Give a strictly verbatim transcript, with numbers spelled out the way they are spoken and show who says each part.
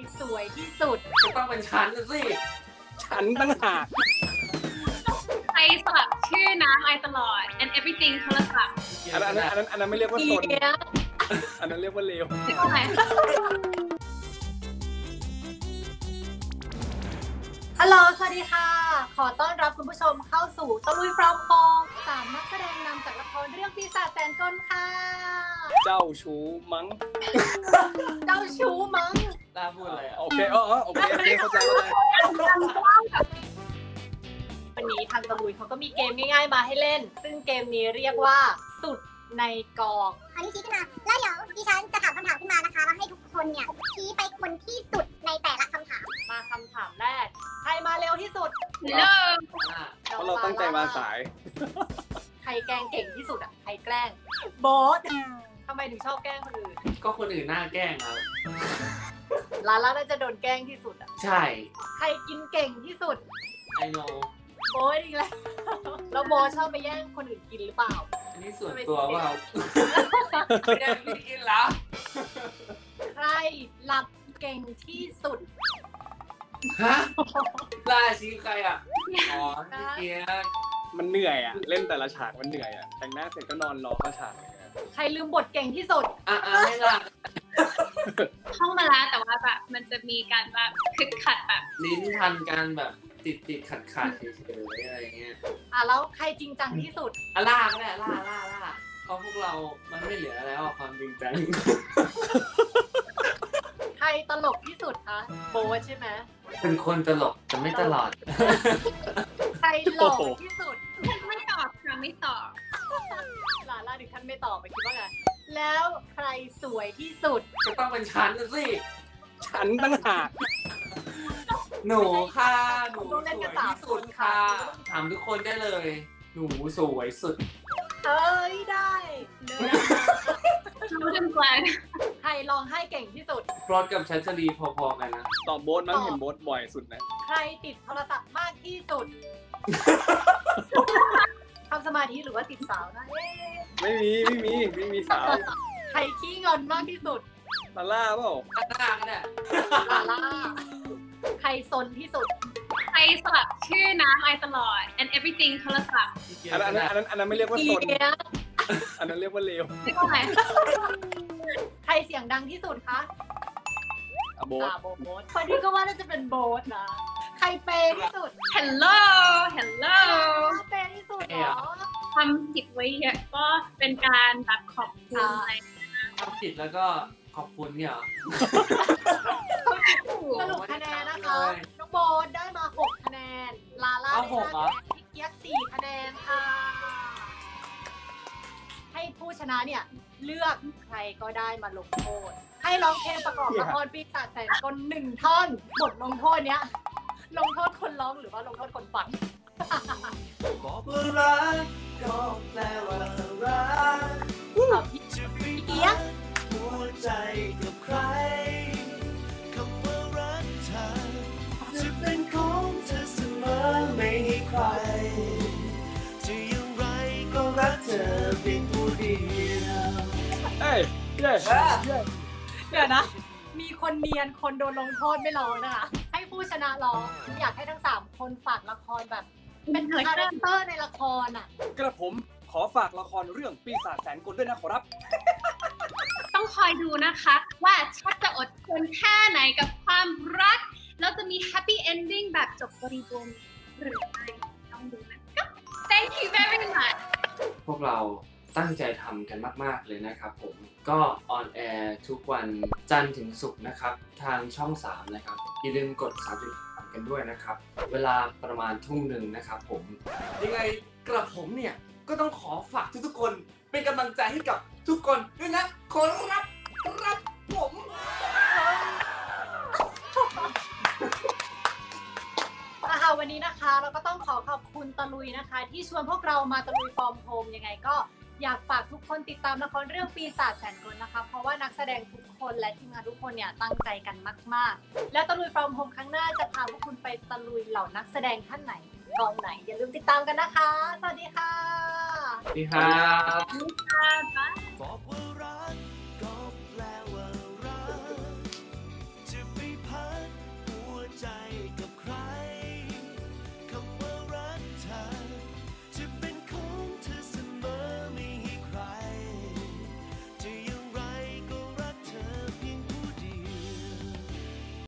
Speaker 1: สวยที่สุด
Speaker 2: จะต้องเป็นฉันสิ
Speaker 3: ฉันตั้งหาก
Speaker 4: ใครสลับชื่อน้ำไอตลอด and everything โทรศัพท์
Speaker 3: อันนั้นอันนั้นอันนั้นไม่เรียกว่าซนอันนั้นเรียกว่าเลว
Speaker 1: ฮัลโหลสวัสดีค่ะขอต้อนรับคุณผู้ชมเข้าสู่ตะลุยพร้อมโฮมสามนักแสดงนำจากละครเรื่องปีศาจแสนกลค่ะ
Speaker 3: เจ้าชู้มั้ง
Speaker 1: เจ้าชู้มั้ง
Speaker 2: น่าพูดอะไรอ่ะ
Speaker 3: โอเคอ๋อโอเคโอเคเข้าใจเข้าใจ
Speaker 1: วันนี้ทางตะลุยเขาก็มีเกมง่ายๆมาให้เล่นซึ่งเกมนี้เรียกว่าสุดในกอง
Speaker 5: อันนี้ชี้ขึ้นมาแล้วเดี๋ยวดิฉันจะถามคำถามขึ้นมานะคะแล้วให้ทุกคนเนี่ยชี้ไปคนที่สุดในแต่ละคำถาม
Speaker 1: มาคำถามแรกใครมาเร็วที่สุด
Speaker 4: เริ่ม
Speaker 3: เพราะเราตั้งใจมาสาย
Speaker 1: ใครแกล้งเก่งที่สุดอ่ะใครแกล้งโบ๊ททำไมถึงชอบแกล้งคนอื่น
Speaker 2: ก็คนอื่นน่าแกล้งครับ
Speaker 1: ลาล่าน่าจะโดนแกล้งที่สุดอ่ะ
Speaker 2: ใช่
Speaker 1: ใครกินเก่งที่สุด
Speaker 2: ไอโน
Speaker 1: โบ๊ทอีกแล้วแล้วโบ๊ทชอบไปแย่งคนอื่นกินหรือเปล่า
Speaker 2: อันนี้ส่วนตัวว่าไม่ได้ไม่กินแล้ว
Speaker 1: ใครหลับเก่งที่สุด
Speaker 2: ฮะล่าชี้ใครอ่ะอ๋อพี่เกียร์
Speaker 3: มันเหนื่อยอ่ะเล่นแต่ละฉากมันเหนื่อยอ่ะแต่งหน้าเสร็จก็นอนรอเข้าฉาก
Speaker 1: ใครลืมบทเก่งที่สุด
Speaker 2: อ่ะอ่ะให้ล่ะ
Speaker 4: ท่องมาแล้วแต่ว่าแบบมันจะมีการแบบคึกขัดแบบ
Speaker 2: ลิ้นพันกันแบบติดติดขัดขัดเฉยๆอะไรเงี้ย
Speaker 1: อ่ะแล้วใครจริงจังที่สุด
Speaker 2: อ่ะล่าก็ได้ล่าล่าล่าเพราะพวกเรามันไม่เหลือแล้วความจริงจัง
Speaker 1: ใครตลกที่สุดคะโบ๊ทใช่ไหม
Speaker 2: เป็นคนตลกแต่ไม่ตลอด
Speaker 1: ใครหล่อที่สุด
Speaker 4: ไม่ตอบค่ะไม่ตอบ
Speaker 1: ลาล่าดิฉันไม่ตอบไปคิดว่าไงแล้วใครสวยที่สุด
Speaker 2: จะต้องเป็นฉันสิ
Speaker 3: ฉันตั้งหาก
Speaker 2: หนูค่ะหนูสวยที่สุดค่ะถามทุกคนได้เลยหนูสวยสุด
Speaker 1: เอ้ยได้
Speaker 4: รู้จังกว่า
Speaker 1: ใครร้องไห้เก่งที่สุด
Speaker 2: พลอตกับชัชรีพอๆกันนะ
Speaker 3: ตอบโบ๊ทมั้งเห็นโบ๊ทบ่อยสุดนะ
Speaker 1: ใครติดโทรศัพท์มากที่สุดทำสมาธิหรือว่าติดสาวนะ
Speaker 3: ไม่มีไม่มีไม่มีสาว
Speaker 1: ใครขี้เงินมากที่สุด
Speaker 3: ลาล่าเปล่า
Speaker 2: ลาล่าเนี่ย
Speaker 1: ลาล่าใครซนที่สุด
Speaker 4: ใครสลับชื่อน้ำไอตลอด and everything โทรศัพท์
Speaker 3: อันนั้นอันนั้นอันนั้นไม่เรียกว่าซนอันนั้นเรียกว่าเลว
Speaker 1: ใครเสียงดังที่สุดคะ
Speaker 3: โบ๊ท
Speaker 1: โบ๊ทคนที่ก็ว่าน่าจะเป็นโบ๊ทนะใครเปย์ที่สุด
Speaker 4: Hello Hello
Speaker 1: เปย์ที่สุดเหรอ
Speaker 4: ทำผิดไว้เยอะก็เป็นการแบบขอบคุณอะไร
Speaker 2: ทำผิดแล้วก็ขอบคุณเนี่ย
Speaker 1: สรุปคะแนนนะคะน้องโบ๊ทได้มาหกคะแนนลาล่าได้ห้าคะแนนพี่เกียร์สี่คะแนนค่ะให้ผู้ชนะเนี่ยเลือกใครก็ได้มาลงโทษให้ร้องเพลงประกอบละครปีศาจแสนกลหนึ่งท่อนบทลงโทษเนี้ยลงโทษคนร้องหรือว่าลงโทษคนฟัง
Speaker 2: บอกว่ารักก็แปลว่ารัก
Speaker 1: พี่เกียร์
Speaker 2: หัวใจกับใครคำว่ารักเธอจะเป็นของเธอเสมอไม่ให้ใครจะอย่างไรก็รักเธอเพียงผู้เดียว
Speaker 3: เอ้ยเย้
Speaker 1: เดี๋ยวนะมีคนเนียนคนโดนลงโทษไม่ร้องนะคะให้ผู้ชนะร้องอยากให้ทั้งสามคนฝากละครแบบเป็นคาแรคเตอร์ในละครอ่ะ
Speaker 3: กระผมขอฝากละครเรื่องปีศาจแสนกลด้วยนะขอรับ
Speaker 4: ต้องคอยดูนะคะว่าชักจะอดทนแค่ไหนกับความรักแล้วจะมีแฮปปี้เอนดิ้งแบบจบบริบูรณ์หรือไม่ต้องดูนะคะ Thank you very much
Speaker 2: พวกเราตั้งใจทำกันมากๆเลยนะครับผมก็ออนแอร์ทุกวันจันทร์ถึงศุกร์นะครับทางช่องสามนะครับอย่าลืมกด สามจุดสาม กันด้วยนะครับเวลาประมาณทุ่มหนึ่งนะครับผมยังไงกระผมเนี่ยก็ต้องขอฝากทุกๆคนเป็นกำลังใจให้กับทุกคนด้วยนะขอรับรับผม
Speaker 1: ค่ะวันนี้นะคะเราก็ต้องขอขอบคุณตะลุยนะคะที่ชวนพวกเรามาตะลุยฟอร์มโฮมยังไงก็อยากฝากทุกคนติดตามละครเรื่องปีศาจแสนกลนะคะเพราะว่านักแสดงทุกคนและทีมงานทุกคนเนี่ยตั้งใจกันมากๆแล้วตะลุยฟอร์มโฮมครั้งหน้าจะพาพวกคุณไปตะลุยเหล่านักแสดงท่านไหนกองไหนอย่าลืมติดตามกันนะคะสวัสดีค่ะ
Speaker 2: สวัสดีครับ
Speaker 4: สวัสดีค่ะ